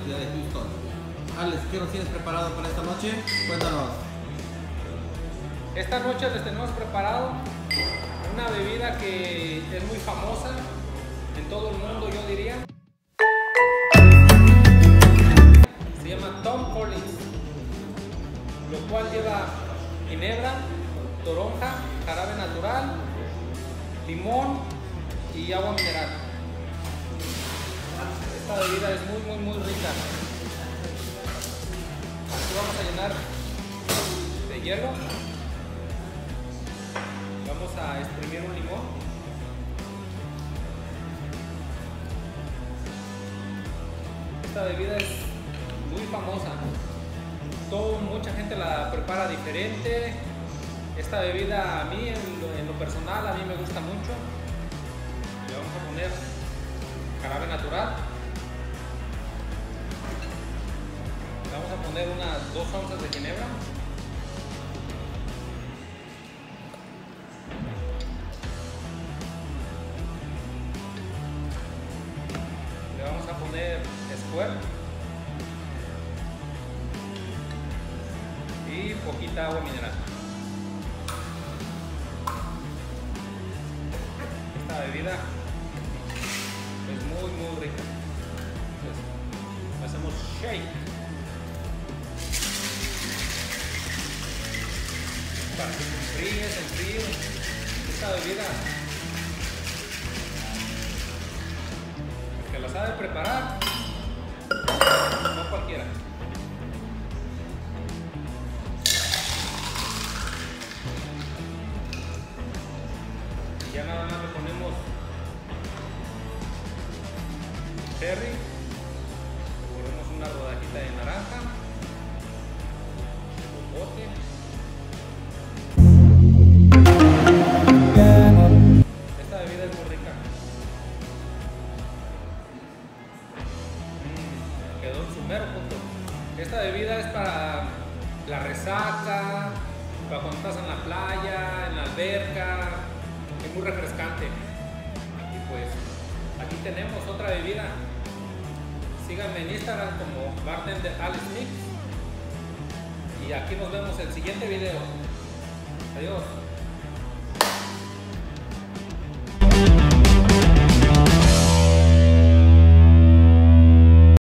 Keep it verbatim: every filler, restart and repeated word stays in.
ciudad de Houston. Alex, ¿qué nos tienes preparado para esta noche? Cuéntanos. Esta noche les tenemos preparado una bebida que es muy famosa en todo el mundo, yo diría. Se llama Tom Collins, lo cual lleva ginebra, toronja, jarabe natural, limón y agua mineral. Esta bebida es muy muy muy rica. Aquí vamos a llenar de hielo. Vamos a exprimir un limón. Esta bebida es muy famosa. Todo, mucha gente la prepara diferente. Esta bebida a mí, en lo, en lo personal, a mí me gusta mucho. Le vamos a poner jarabe natural. Le vamos a poner unas dos onzas de ginebra. Le vamos a poner Squirt y poquita agua mineral. Esta bebida es muy muy rica. Entonces, hacemos shake para que se enfríe, se enfríe. Esta bebida, que la sabe preparar, no cualquiera. Y ya nada más le ponemos cherry, le ponemos una rodajita de naranja, popote. Esta bebida es muy rica. Mm, quedó en su mero punto. Esta bebida es para la resaca, para cuando estás en la playa, en la alberca. Es muy refrescante. Y pues aquí tenemos otra bebida. Síganme en Instagram como bartender Alex Mix. Y aquí nos vemos en el siguiente video. Adiós.